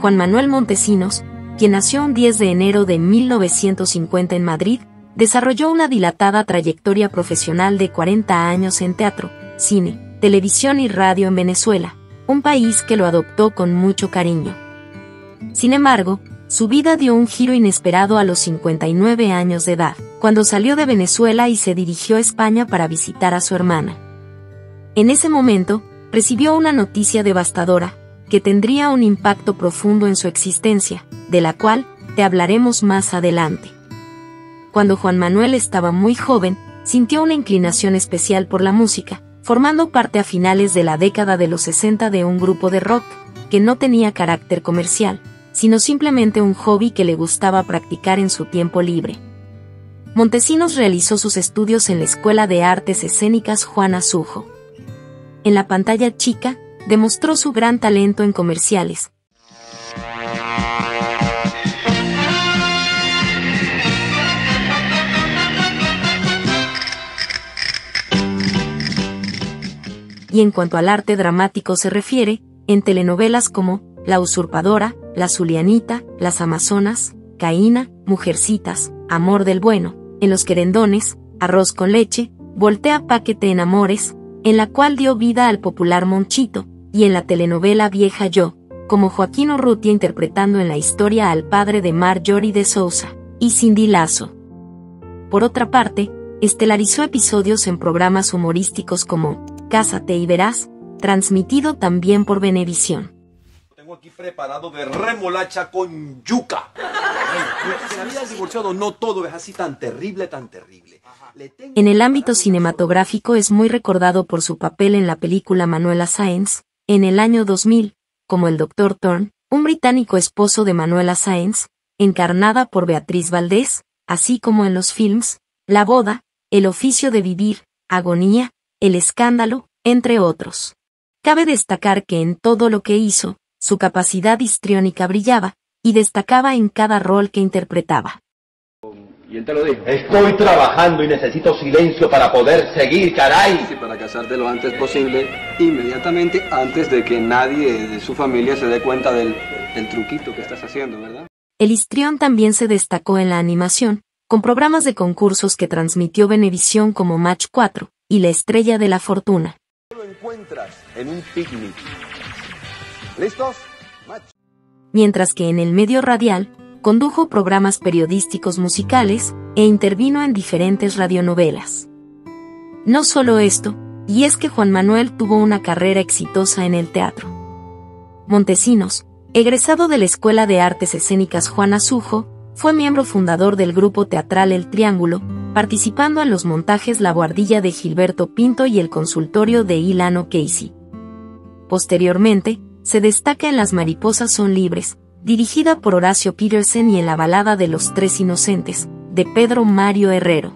Juan Manuel Montesinos, quien nació un 10 de enero de 1950 en Madrid, desarrolló una dilatada trayectoria profesional de 40 años en teatro, cine, televisión y radio en Venezuela, un país que lo adoptó con mucho cariño. Sin embargo, su vida dio un giro inesperado a los 59 años de edad, cuando salió de Venezuela y se dirigió a España para visitar a su hermana. En ese momento, recibió una noticia devastadora, que tendría un impacto profundo en su existencia, de la cual te hablaremos más adelante. Cuando Juan Manuel estaba muy joven, sintió una inclinación especial por la música, formando parte a finales de la década de los 60 de un grupo de rock, que no tenía carácter comercial, sino simplemente un hobby que le gustaba practicar en su tiempo libre. Montesinos realizó sus estudios en la Escuela de Artes Escénicas Juan Azujo. En la pantalla chica, demostró su gran talento en comerciales. Y en cuanto al arte dramático se refiere, en telenovelas como La Usurpadora, La Zulianita, Las Amazonas, Caína, Mujercitas, Amor del Bueno, En Los Querendones, Arroz con Leche, Voltea pa' que te enamores, en la cual dio vida al popular Monchito, y en la telenovela Vieja Yo, como Joaquín Urrutia interpretando en la historia al padre de Marjorie de Sousa, y Cindy Lazo. Por otra parte, estelarizó episodios en programas humorísticos como Cásate y Verás, transmitido también por Venevisión. Tengo aquí preparado de remolacha con yuca. En la vida del divorciado no todo es así tan terrible, tan terrible. En el ámbito cinematográfico es muy recordado por su papel en la película Manuela Sáenz, en el año 2000, como el Dr. Thorne, un británico esposo de Manuela Sáenz, encarnada por Beatriz Valdés, así como en los films La Boda, El Oficio de Vivir, Agonía, El Escándalo, entre otros. Cabe destacar que en todo lo que hizo, su capacidad histriónica brillaba, y destacaba en cada rol que interpretaba. ¿Y él te lo dijo? Estoy trabajando y necesito silencio para poder seguir, caray. Sí, para casarte lo antes posible, inmediatamente antes de que nadie de su familia se dé cuenta del truquito que estás haciendo, ¿verdad? El histrión también se destacó en la animación, con programas de concursos que transmitió Venevisión como Match 4, y La Estrella de la Fortuna. Lo encuentras en un picnic. ¿Listos? Match. Mientras que en el medio radial, condujo programas periodísticos musicales, e intervino en diferentes radionovelas. No solo esto, y es que Juan Manuel tuvo una carrera exitosa en el teatro. Montesinos, egresado de la Escuela de Artes Escénicas Juan Azujo, fue miembro fundador del grupo teatral El Triángulo, participando en los montajes La Buhardilla de Gilberto Pinto y El Consultorio de Ilano Casey. Posteriormente, se destaca en Las Mariposas Son Libres, dirigida por Horacio Peterson, y en La Balada de los Tres Inocentes, de Pedro Mario Herrero.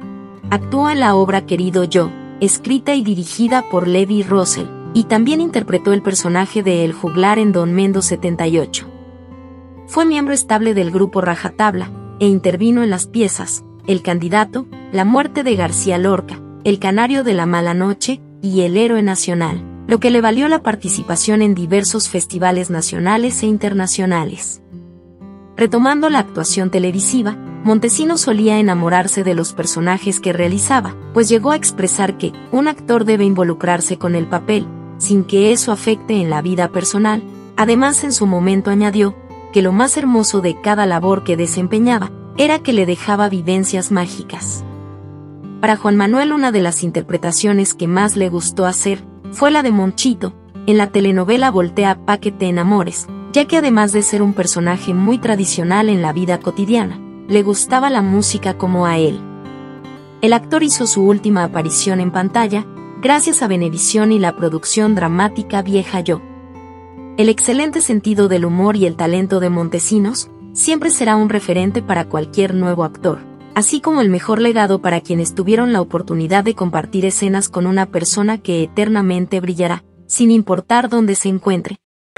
Actuó en la obra Querido Yo, escrita y dirigida por Levi Russell, y también interpretó el personaje de El Juglar en Don Mendo 78. Fue miembro estable del grupo Rajatabla, e intervino en las piezas El Candidato, La Muerte de García Lorca, El Canario de la Mala Noche, y El Héroe Nacional, lo que le valió la participación en diversos festivales nacionales e internacionales. Retomando la actuación televisiva, Montesinos solía enamorarse de los personajes que realizaba, pues llegó a expresar que un actor debe involucrarse con el papel, sin que eso afecte en la vida personal. Además, en su momento añadió que lo más hermoso de cada labor que desempeñaba era que le dejaba vivencias mágicas. Para Juan Manuel, una de las interpretaciones que más le gustó hacer fue la de Monchito, en la telenovela Voltea pa' que te enamores, ya que además de ser un personaje muy tradicional en la vida cotidiana, le gustaba la música como a él. El actor hizo su última aparición en pantalla, gracias a Venevisión y la producción dramática Vieja Yo. El excelente sentido del humor y el talento de Montesinos siempre será un referente para cualquier nuevo actor, así como el mejor legado para quienes tuvieron la oportunidad de compartir escenas con una persona que eternamente brillará, sin importar dónde se encuentre.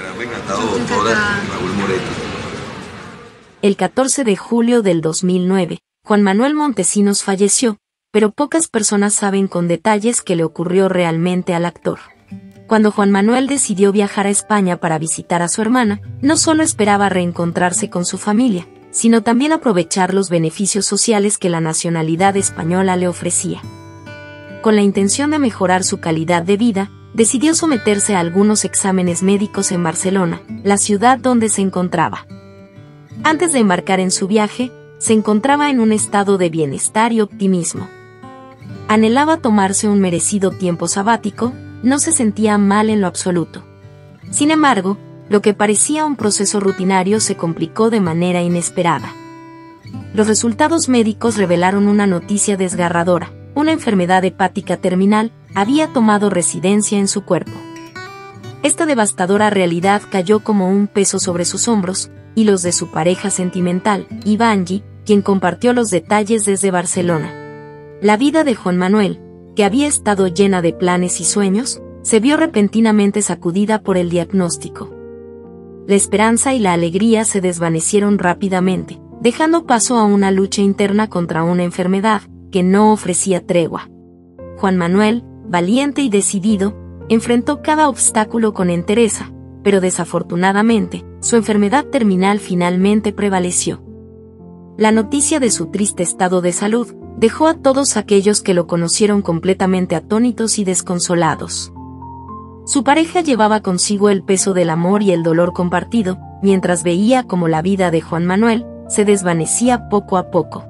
El 14 de julio del 2009, Juan Manuel Montesinos falleció, pero pocas personas saben con detalles qué le ocurrió realmente al actor. Cuando Juan Manuel decidió viajar a España para visitar a su hermana, no solo esperaba reencontrarse con su familia, sino también aprovechar los beneficios sociales que la nacionalidad española le ofrecía. Con la intención de mejorar su calidad de vida, decidió someterse a algunos exámenes médicos en Barcelona, la ciudad donde se encontraba. Antes de embarcar en su viaje, se encontraba en un estado de bienestar y optimismo. Anhelaba tomarse un merecido tiempo sabático, no se sentía mal en lo absoluto. Sin embargo, lo que parecía un proceso rutinario se complicó de manera inesperada. Los resultados médicos revelaron una noticia desgarradora: una enfermedad hepática terminal había tomado residencia en su cuerpo. Esta devastadora realidad cayó como un peso sobre sus hombros, y los de su pareja sentimental, Ivangi, quien compartió los detalles desde Barcelona. La vida de Juan Manuel, que había estado llena de planes y sueños, se vio repentinamente sacudida por el diagnóstico. La esperanza y la alegría se desvanecieron rápidamente, dejando paso a una lucha interna contra una enfermedad que no ofrecía tregua. Juan Manuel, valiente y decidido, enfrentó cada obstáculo con entereza, pero desafortunadamente, su enfermedad terminal finalmente prevaleció. La noticia de su triste estado de salud dejó a todos aquellos que lo conocieron completamente atónitos y desconsolados. Su pareja llevaba consigo el peso del amor y el dolor compartido, mientras veía cómo la vida de Juan Manuel se desvanecía poco a poco.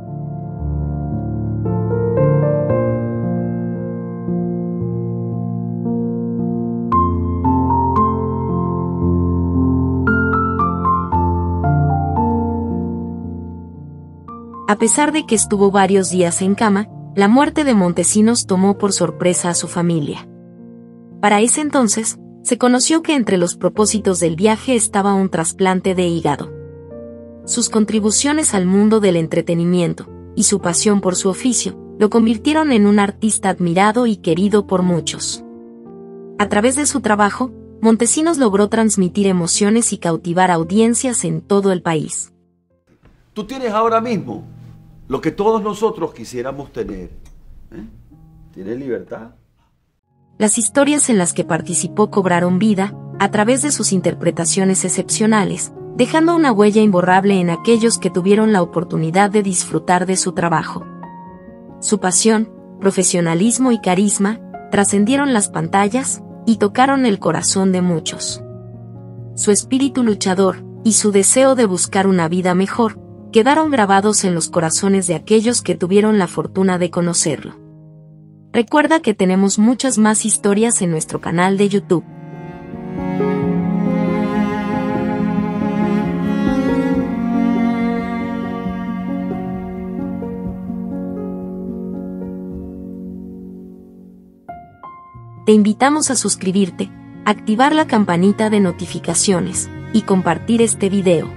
A pesar de que estuvo varios días en cama, la muerte de Montesinos tomó por sorpresa a su familia. Para ese entonces, se conoció que entre los propósitos del viaje estaba un trasplante de hígado. Sus contribuciones al mundo del entretenimiento, y su pasión por su oficio, lo convirtieron en un artista admirado y querido por muchos. A través de su trabajo, Montesinos logró transmitir emociones y cautivar audiencias en todo el país. Tú tienes ahora mismo lo que todos nosotros quisiéramos tener. ¿Tienes libertad? Las historias en las que participó cobraron vida, a través de sus interpretaciones excepcionales, dejando una huella imborrable en aquellos que tuvieron la oportunidad de disfrutar de su trabajo. Su pasión, profesionalismo y carisma trascendieron las pantallas y tocaron el corazón de muchos. Su espíritu luchador y su deseo de buscar una vida mejor quedaron grabados en los corazones de aquellos que tuvieron la fortuna de conocerlo. Recuerda que tenemos muchas más historias en nuestro canal de YouTube. Te invitamos a suscribirte, activar la campanita de notificaciones y compartir este video.